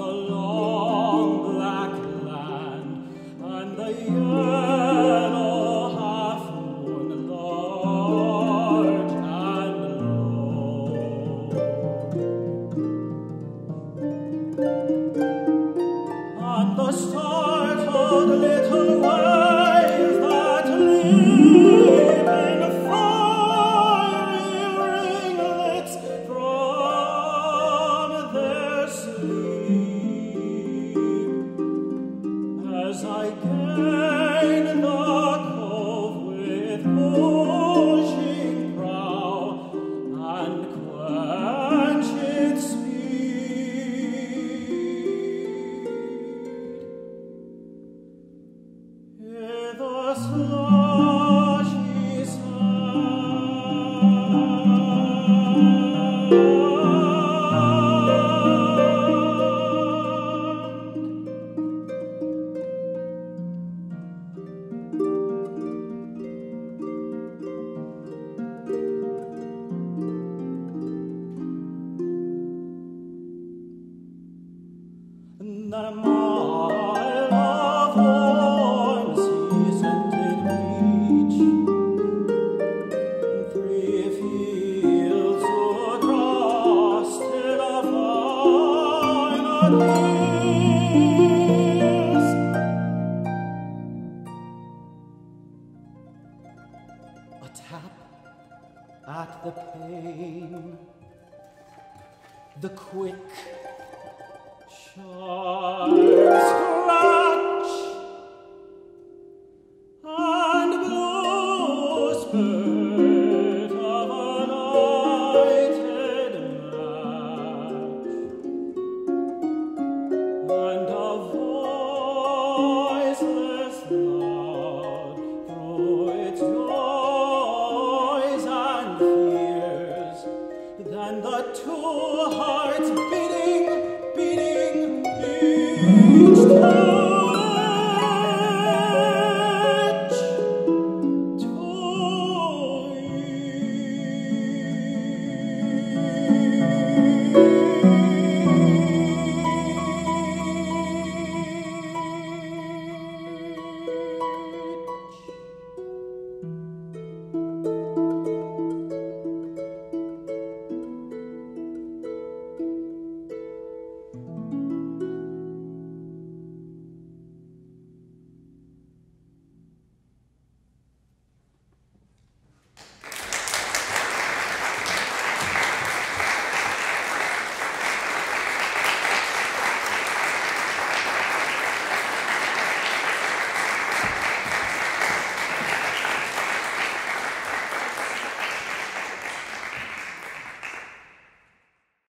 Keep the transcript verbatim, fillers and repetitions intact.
long black land, and the yellow half moon large and low, and the startled little waves that leap in fiery ringlets from their sleep, as I gain the cove with pushing prow and quench its speed. Hear the slushy sound. And then a mile of warm sea-scented beach, and three fields across till a vine appears. A tap at the pane, the quick